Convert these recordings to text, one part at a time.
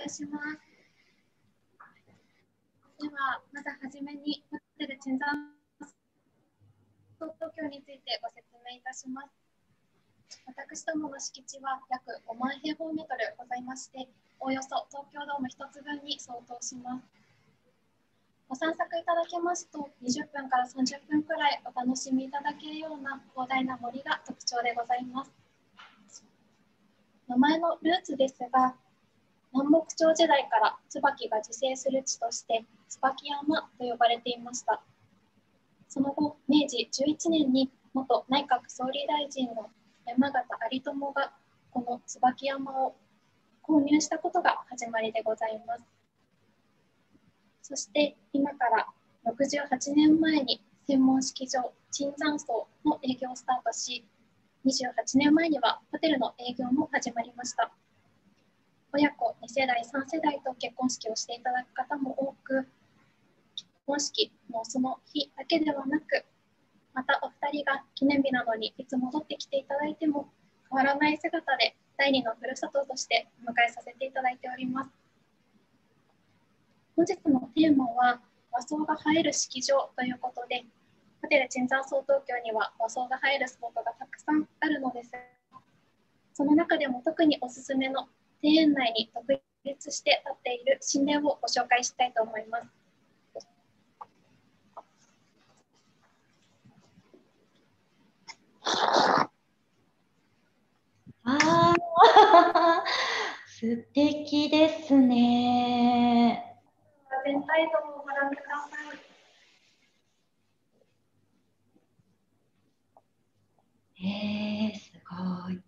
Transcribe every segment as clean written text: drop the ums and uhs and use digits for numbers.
たします。では、まずはじめにホテル椿山荘東京についてご説明いたします。私どもの敷地は約5万平方メートルございまして、おおよそ東京ドーム1つ分に相当します。ご散策いただけますと、20分から30分くらいお楽しみいただけるような広大な森が特徴でございます。名前のルーツですが、南北朝時代から椿が自生する地として椿山と呼ばれていました。その後、明治11年に元内閣総理大臣の山形有朋がこの椿山を購入したことが始まりでございます。そして今から68年前に専門式場椿山荘の営業をスタートし、28年前にはホテルの営業も始まりました。親子2世代3世代と結婚式をしていただく方も多く、結婚式のその日だけではなく、またお二人が記念日などにいつ戻ってきていただいても変わらない姿で第二のふるさととしてお迎えさせていただいております。本日のテーマは和装が映える式場ということで、ホテル椿山荘東京には和装が映えるスポットがたくさんあるのですが、その中でも特におすすめの庭園内に独立して建っている神殿をご紹介したいと思います。 ああ、素敵ですね。 全体像をご覧ください。 すごい。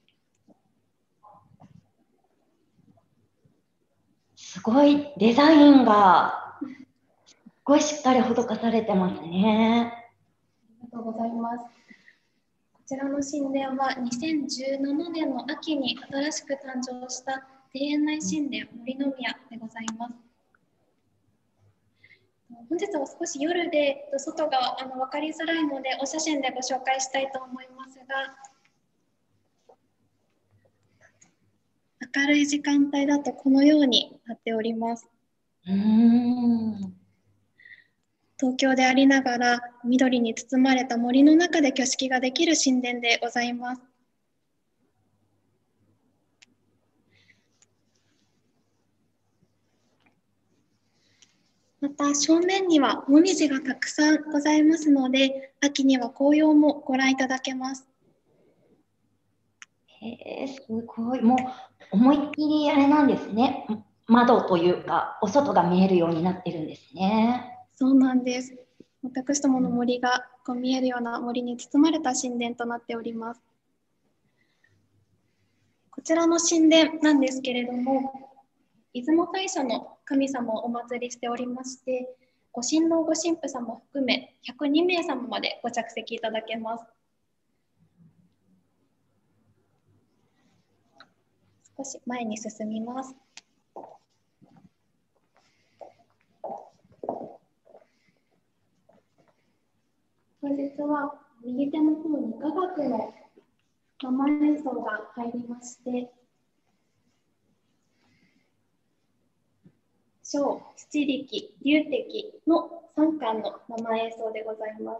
すごいデザインがすごいしっかり施されてますね。 ありがとうございます。こちらの神殿は2017年の秋に新しく誕生した庭園内神殿森の宮でございます。本日は少し夜で外が分かりづらいのでお写真でご紹介したいと思いますが、明るい時間帯だとこのようになっております。東京でありながら緑に包まれた森の中で挙式ができる神殿でございます。また正面にはもみじがたくさんございますので、秋には紅葉もご覧いただけます。 すごい。もう思いっきりあれなんですね。窓というか、お外が見えるようになってるんですね。 そうなんです。私どもの森が見えるような森に包まれた神殿となっております。こちらの神殿なんですけれども、出雲大社の神様をお祭りしておりまして、ご新郎ご新婦様を含め102名様までご着席いただけます。少し前に進みます。本日は右手の方に雅楽の生演奏が入りまして、小、七力、龍笛の3巻の生演奏でございます。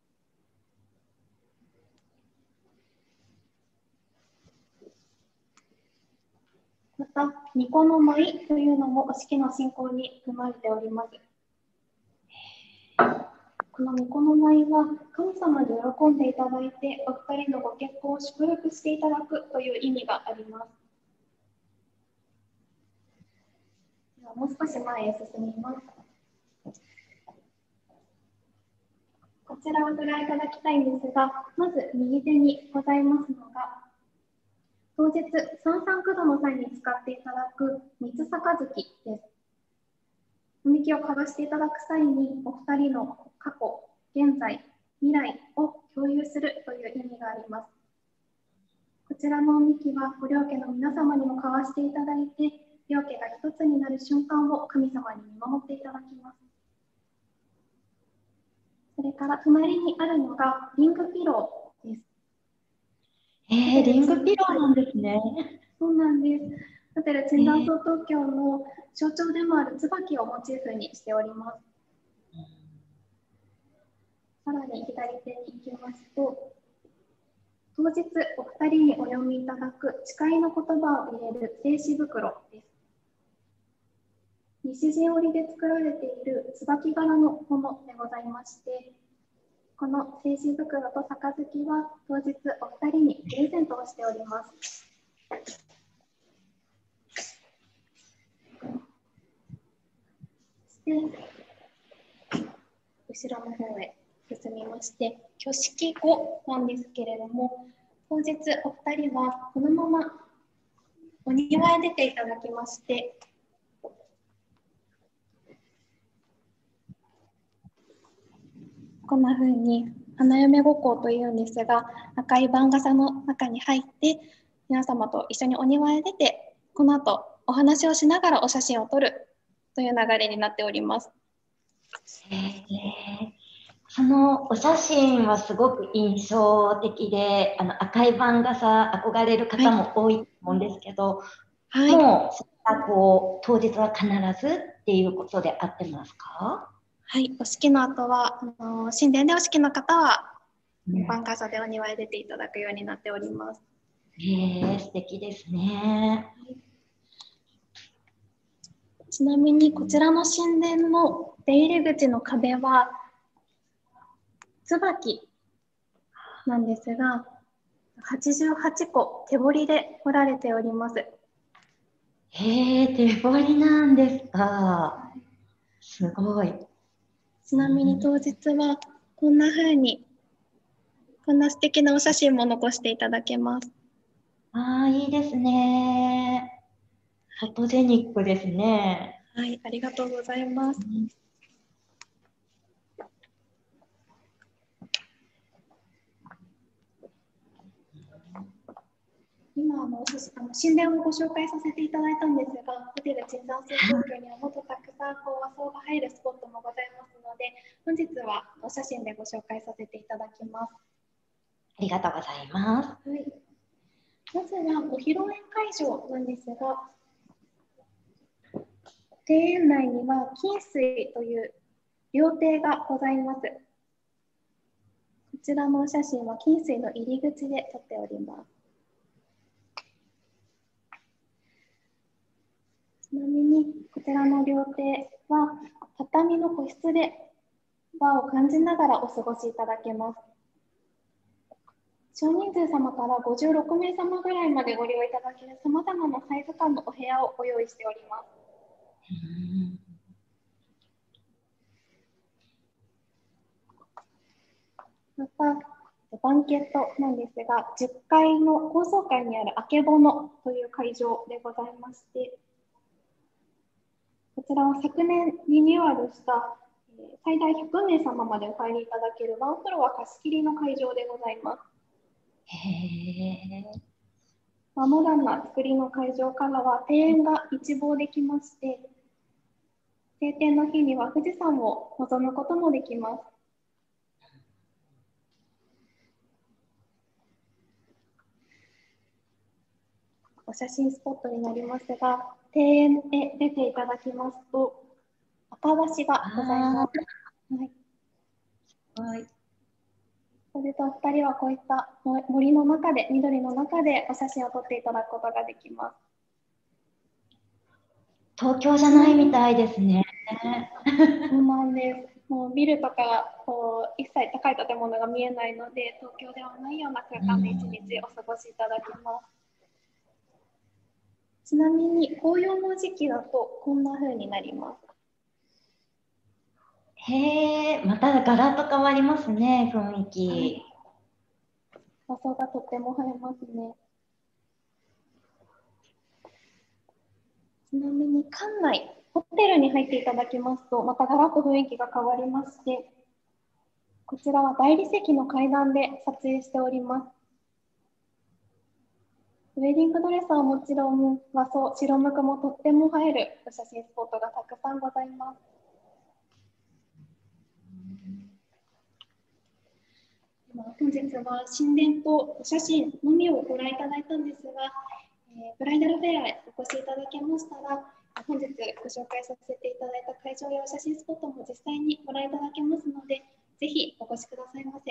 また、巫女の舞というのもお式の進行に含まれております。この巫女の舞は神様に喜んでいただいて、お二人のご結婚を祝福していただくという意味があります。ではもう少し前へ進みます。こちらをご覧いただきたいんですが、まず右手にございますのが、当日、三三九度の際に使っていただく三つ杯です。おみきを交わしていただく際に、お二人の過去、現在、未来を共有するという意味があります。こちらのおみきは、ご両家の皆様にも交わしていただいて、両家が一つになる瞬間を神様に見守っていただきます。それから隣にあるのがリングピローです。 リングピローなんですね。 そうなんです。 ホテル椿山荘東京の象徴でもある椿をモチーフにしております。さらに左手に行きますと、当日お二人にお読みいただく誓いの言葉を入れる聖紙袋です。西陣織で作られている椿柄のものでございまして、この聖紙袋と杯は当日お二人にプレゼントをしております。そして後ろの方へ進みまして、挙式後なんですけれども、当日お二人はこのままお庭へ出ていただきまして、こんな風に花嫁ごっこというんですが、赤い番傘の中に入って皆様と一緒にお庭へ出て、この後お話をしながらお写真を撮るという流れになっております。 そのお写真はすごく印象的で、赤い番傘憧れる方も多いと思うんですけど、 はい、 もうそれはこう当日は必ずっていうことで合ってますか？ はい、お式の後は神殿でお式の方は番傘でお庭へ出ていただくようになっております。 素敵ですね。 ちなみにこちらの神殿の出入り口の壁は椿なんですが、88個手彫りで彫られております。 手彫りなんですか。すごい。 ちなみに当日はこんな風に、こんな素敵なお写真も残していただけます。 いいですね。フォトジェニックですね。 はい、ありがとうございます。今神殿をご紹介させていただいたんですが、ホテル椿山荘東京にはもっとたくさん和装が入るスポットもございますので、本日はお写真でご紹介させていただきます。 ありがとうございます。 はい、まずはお披露宴会場なんですが、庭園内には金水という料亭がございます。こちらのお写真は金水の入り口で撮っております。ちなみにこちらの料亭は畳の個室で和を感じながらお過ごしいただけます。少人数様から56名様ぐらいまでご利用いただけるさまざまなサイズ感のお部屋をご用意しております。またバンケットなんですが、10階の高層階にあるあけぼのという会場でございまして、こちらは昨年リニューアルした最大100名様までお入りいただけるワンフロア貸し切りの会場でございます。モダンな作りの会場からは庭園が一望できまして、晴天の日には富士山を望むこともできます。お写真スポットになりますが、庭園へ出ていただきますと、赤橋がございます。はい。それとお二人はこういった森の中で、緑の中でお写真を撮っていただくことができます。 東京じゃないみたいですね。 そうなんです。もうビルとか一切高い建物が見えないので、東京ではないような空間で一日お過ごしいただけます。ちなみに紅葉の時期だとこんな風になります。 またガラッと変わりますね、雰囲気。 和装がとっても映えますね。ちなみに館内、ホテルに入っていただきますと、またガラッと雰囲気が変わりまして、こちらは大理石の階段で撮影しております。ウェディングドレスはもちろん、和装、白むくもとっても映える写真スポットがたくさんございます。本日は神殿とお写真のみをご覧いただいたんですが、 ブライダルフェアへお越しいただけましたら、本日ご紹介させていただいた会場やお写真スポットも実際にご覧いただけますので、ぜひお越しくださいませ。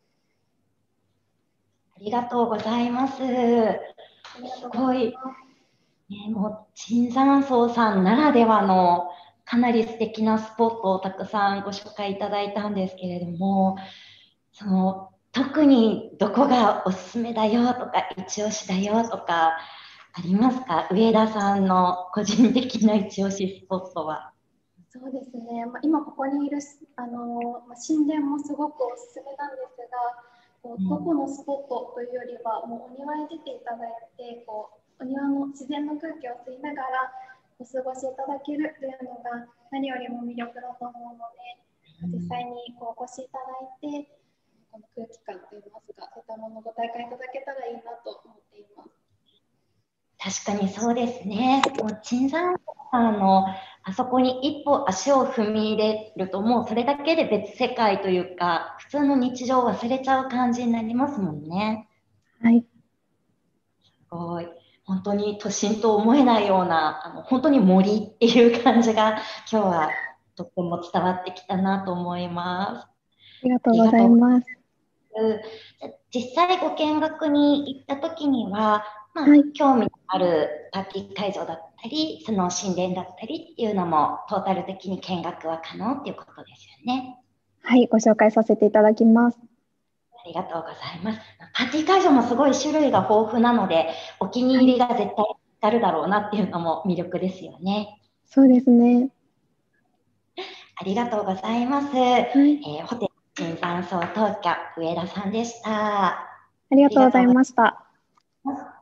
ありがとうございます。 ありがとうございます。 もう椿山荘さんならではのかなり素敵なスポットをたくさんご紹介いただいたんですけれども、特にどこがおすすめだよとか一押しだよとかありますか？上田さんの個人的な一押しスポットは。 そうですね、今ここにいる神殿もすごくおすすめなんですが、どこのスポットというよりはもうお庭へ出ていただいてお庭の自然の空気を吸いながらお過ごしいただけるというのが何よりも魅力だと思うので、実際にお越しいただいてこの空気感といいますか、そういったものをご体感いただけたらいいなと思っています。 確かにそうですね。もう椿山さんのあそこに一歩足を踏み入れると、もうそれだけで別世界というか、普通の日常を忘れちゃう感じになりますもんね。 はい。 すごい。本当に都心と思えないような、本当に森っていう感じが今日はとっても伝わってきたなと思います。ありがとうごりがとうございざいます。 ます。実際ご見学に行った時には、 はい。 興味のあるパーティー会場だったり、その神殿だったりっていうのもトータル的に見学は可能っていうことですよね。 はい、ご紹介させていただきます。 ありがとうございます。パーティー会場もすごい種類が豊富なので、お気にはい、 入りが絶対あるだろうなっていうのも魅力ですよね。 そうですね。 ありがとうございます。 はい、 ホテル椿山荘東京上田さんでした。あありがとうございりがとうございました。 ます。